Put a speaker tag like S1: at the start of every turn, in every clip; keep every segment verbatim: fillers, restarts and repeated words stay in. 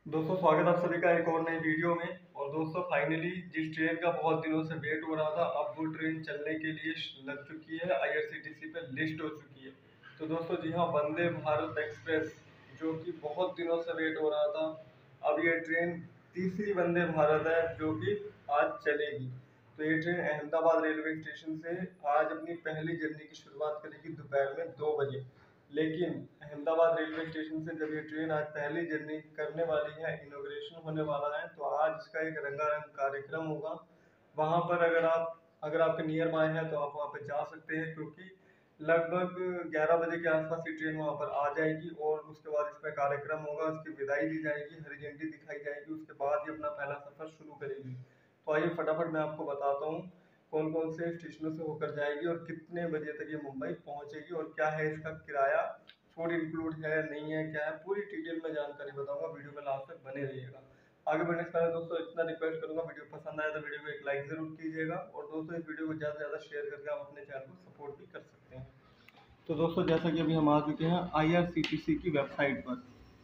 S1: दोस्तों स्वागत है आप सभी का एक और नई वीडियो में। और दोस्तों फाइनली जिस ट्रेन का बहुत दिनों से वेट हो रहा था, अब वो ट्रेन चलने के लिए लग चुकी है, आईआरसीटीसी पे लिस्ट हो चुकी है। तो दोस्तों जी हाँ, वंदे भारत एक्सप्रेस जो कि बहुत दिनों से वेट हो रहा था, अब ये ट्रेन तीसरी वंदे भारत है जो कि आज चलेगी। तो ये ट्रेन अहमदाबाद रेलवे स्टेशन से आज अपनी पहली जर्नी की शुरुआत करेगी दोपहर में दो बजे। लेकिन अहमदाबाद रेलवे स्टेशन से जब ये ट्रेन आज पहली जर्नी करने वाली है, इनॉग्रेशन होने वाला है, तो आज इसका एक रंगारंग कार्यक्रम होगा। वहां पर अगर आप अगर आपके नियर बाय है तो आप वहां पे जा सकते हैं, क्योंकि लगभग ग्यारह बजे के आसपास ये ट्रेन वहां पर आ जाएगी और उसके बाद इसमें कार्यक्रम होगा, उसकी विदाई दी जाएगी, हरी झंडी दिखाई जाएगी, उसके बाद ही अपना पहला सफर शुरू करेगी। तो आइए फटाफट मैं आपको बताता हूँ कौन कौन से स्टेशनों से होकर जाएगी और कितने बजे तक ये मुंबई पहुंचेगी और क्या है इसका किराया, फूड इंक्लूड है नहीं है, क्या है, पूरी डिटेल में जानकारी बताऊंगा। वीडियो में लास्ट तक बने रहिएगा। आगे बढ़ने से पहले दोस्तों इतना रिक्वेस्ट करूंगा, वीडियो पसंद आए तो वीडियो को एक लाइक जरूर कीजिएगा और दोस्तों इस वीडियो को ज़्यादा से ज़्यादा शेयर करके आप अपने चैनल को सपोर्ट भी कर सकते हैं। तो दोस्तों जैसा कि अभी हम आ चुके हैं आईआरसीटीसी की वेबसाइट पर।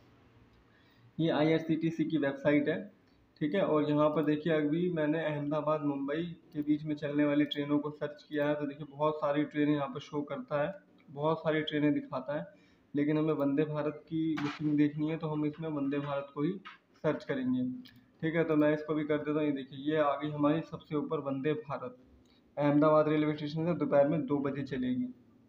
S1: ये आईआरसीटीसी की वेबसाइट है, ठीक है। और यहाँ पर देखिए अभी मैंने अहमदाबाद मुंबई के बीच में चलने वाली ट्रेनों को सर्च किया है, तो देखिए बहुत सारी ट्रेनें यहाँ पर शो करता है, बहुत सारी ट्रेनें दिखाता है। लेकिन हमें वंदे भारत की बुकिंग देखनी है तो हम इसमें वंदे भारत को ही सर्च करेंगे, ठीक है। तो मैं इसको भी कर देता हूँ। ये देखिए ये आ गई हमारी सबसे ऊपर वंदे भारत, अहमदाबाद रेलवे स्टेशन से दोपहर में दो बजे चलेगी।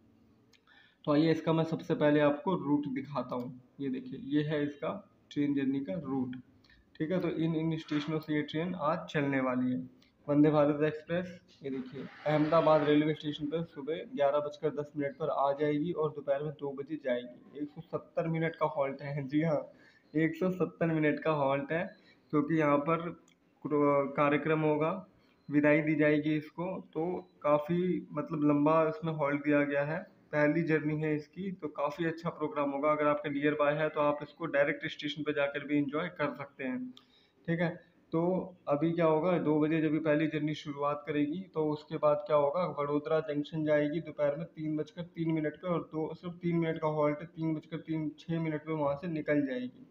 S1: तो आइए इसका मैं सबसे पहले आपको रूट दिखाता हूँ। ये देखिए ये है इसका ट्रेन जर्नी का रूट, ठीक है। तो इन इन स्टेशनों से ये ट्रेन आज चलने वाली है। वंदे भारत एक्सप्रेस ये देखिए अहमदाबाद रेलवे स्टेशन पर सुबह ग्यारह बजकर दस मिनट पर आ जाएगी और दोपहर में दो बजे जाएगी। एक सौ सत्तर मिनट का हॉल्ट है, जी हाँ, एक सौ सत्तर मिनट का हॉल्ट है, क्योंकि यहाँ पर कार्यक्रम होगा, विदाई दी जाएगी इसको। तो काफ़ी मतलब लंबा इसमें हॉल्ट दिया गया है, पहली जर्नी है इसकी, तो काफ़ी अच्छा प्रोग्राम होगा। अगर आपके नियर बाय है तो आप इसको डायरेक्ट स्टेशन पर जाकर भी इंजॉय कर सकते हैं, ठीक है। तो अभी क्या होगा, दो बजे जब भी पहली जर्नी शुरुआत करेगी तो उसके बाद क्या होगा, वडोदरा जंक्शन जाएगी दोपहर में तीन बजकर तीन मिनट पे और दो सिर्फ तीन मिनट का हॉल्ट है, तीन बजकर तीन छः मिनट पे वहाँ से निकल जाएगी,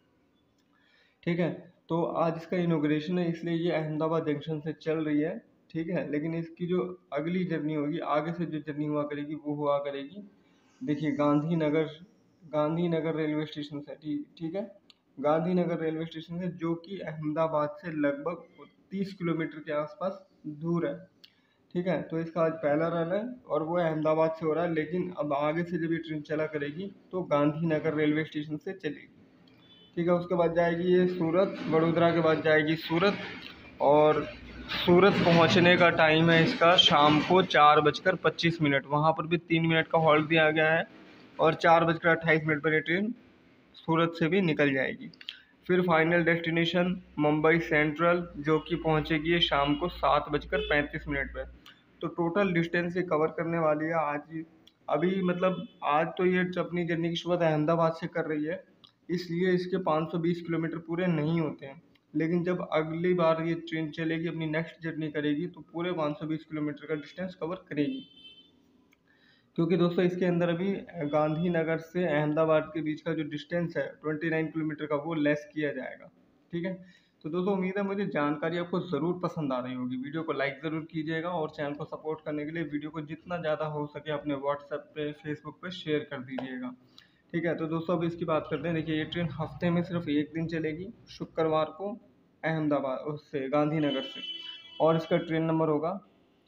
S1: ठीक है। तो आज इसका इनॉग्रेशन है इसलिए ये अहमदाबाद जंक्शन से चल रही है, ठीक है। लेकिन इसकी जो अगली जर्नी होगी, आगे से जो जर्नी हुआ करेगी वो हुआ करेगी, देखिए गांधीनगर, गांधीनगर रेलवे स्टेशन से, ठीक है, गांधीनगर रेलवे स्टेशन से, जो कि अहमदाबाद से लगभग तीस किलोमीटर के आसपास दूर है, ठीक है। तो इसका आज पहला रन है और वो अहमदाबाद से हो रहा है। लेकिन अब आगे से जब ये ट्रेन चला करेगी तो गांधीनगर रेलवे स्टेशन से चलेगी, ठीक है। उसके बाद जाएगी ये सूरत, वडोदरा के बाद जाएगी सूरत और सूरत पहुंचने का टाइम है इसका शाम को चार बजकर पच्चीस मिनट। वहाँ पर भी तीन मिनट का हॉल्ट दिया गया है और चार बजकर अट्ठाईस मिनट पर ये ट्रेन सूरत से भी निकल जाएगी। फिर फाइनल डेस्टिनेशन मुंबई सेंट्रल, जो कि पहुंचेगी शाम को सात बजकर पैंतीस मिनट पर। तो टोटल डिस्टेंस ये कवर करने वाली है आज। अभी मतलब आज तो ये अपनी जर्नी की शुरुआत अहमदाबाद से कर रही है, इसलिए इसके पाँच सौ बीस किलोमीटर पूरे नहीं होते हैं। लेकिन जब अगली बार ये ट्रेन चलेगी, अपनी नेक्स्ट जर्नी करेगी, तो पूरे पाँच सौ बीस किलोमीटर का डिस्टेंस कवर करेगी। क्योंकि दोस्तों इसके अंदर अभी गांधीनगर से अहमदाबाद के बीच का जो डिस्टेंस है उनतीस किलोमीटर का, वो लेस किया जाएगा, ठीक है। तो दोस्तों उम्मीद है मुझे जानकारी आपको ज़रूर पसंद आ रही होगी। वीडियो को लाइक ज़रूर कीजिएगा और चैनल को सपोर्ट करने के लिए वीडियो को जितना ज़्यादा हो सके अपने व्हाट्सएप पे, फेसबुक पे शेयर कर दीजिएगा, ठीक है। तो दोस्तों अब इसकी बात करते हैं। देखिए ये ट्रेन हफ्ते में सिर्फ एक दिन चलेगी, शुक्रवार को अहमदाबाद उससे गांधीनगर से, और इसका ट्रेन नंबर होगा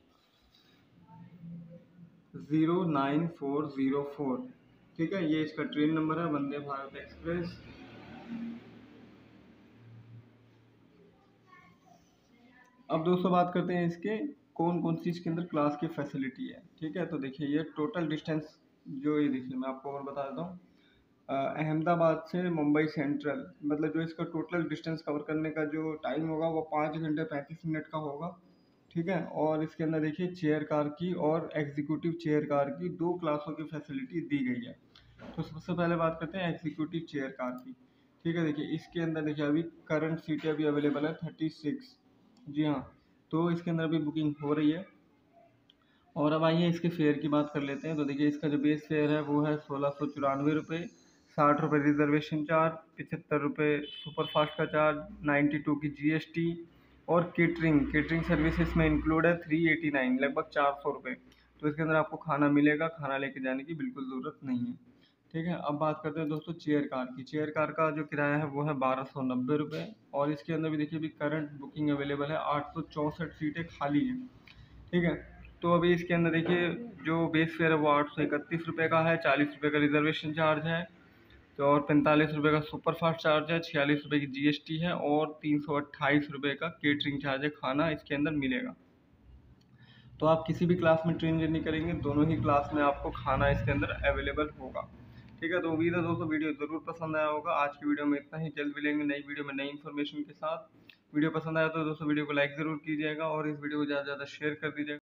S1: zero nine four zero four, ठीक है। ये इसका ट्रेन नंबर है, वंदे भारत एक्सप्रेस। अब दोस्तों बात करते हैं इसके कौन कौन सी इसके अंदर क्लास की फैसिलिटी है, ठीक है। तो देखिए ये टोटल डिस्टेंस जो ये देखिए मैं आपको और बता देता हूँ, अहमदाबाद से मुंबई सेंट्रल, मतलब जो इसका टोटल डिस्टेंस कवर करने का जो टाइम होगा वो पाँच घंटे पैंतीस मिनट का होगा, ठीक है। और इसके अंदर देखिए चेयर कार की और एग्जीक्यूटिव चेयर कार की दो क्लासों की फैसिलिटी दी गई है। तो सबसे पहले बात करते हैं एग्जीक्यूटिव चेयर कार की, ठीक है। देखिए इसके अंदर देखिए अभी करंट सीटें अभी अवेलेबल है थर्टी सिक्स, जी हाँ। तो इसके अंदर अभी बुकिंग हो रही है। और अब आइए इसके फेयर की बात कर लेते हैं। तो देखिए इसका जो बेस फेयर है वो है सोलह सौ चौरानवे रुपये, साठ रुपये रिजर्वेशन चार्ज, पचहत्तर रुपये सुपरफास्ट का चार्ज, नाइन्टी टू की जीएसटी और केटरिंग केटरिंग सर्विसेज में इंक्लूड है थ्री एटी नाइन, लगभग चार सौ रुपये। तो इसके अंदर आपको खाना मिलेगा, खाना लेके जाने की बिल्कुल ज़रूरत नहीं है। ठीक है, अब बात करते हैं दोस्तों चेयर कार की। चेयर कार का जो किराया है वो है बारह सौ नब्बे रुपये और इसके अंदर भी देखिए अभी करंट बुकिंग अवेलेबल है, आठ सौ चौंसठ सीटें खाली हैं। ठीक है, तो अभी इसके अंदर देखिए जो बेस फेयर है वो आठ सौ इकतीस रुपये का है, चालीस रुपये का रिजर्वेशन चार्ज है, तो और पैंतालीस रुपये का सुपरफास्ट चार्ज है, छियालीस रुपये की जीएसटी है और तीन सौ अट्ठाईस रुपये का केटरिंग चार्ज है, खाना इसके अंदर मिलेगा। तो आप किसी भी क्लास में ट्रेन जर्नी करेंगे, दोनों ही क्लास में आपको खाना इसके अंदर अवेलेबल होगा। ठीक है, तो उम्मीद है दोस्तों वीडियो ज़रूर पसंद आया होगा। आज की वीडियो में इतना ही, जल्द मिलेंगे नई वीडियो में नई इन्फॉर्मेशन के साथ। वीडियो पसंद आया तो दोस्तों वीडियो को लाइक ज़रूर कीजिएगा और इस वीडियो को ज़्यादा से ज़्यादा शेयर कर दीजिएगा।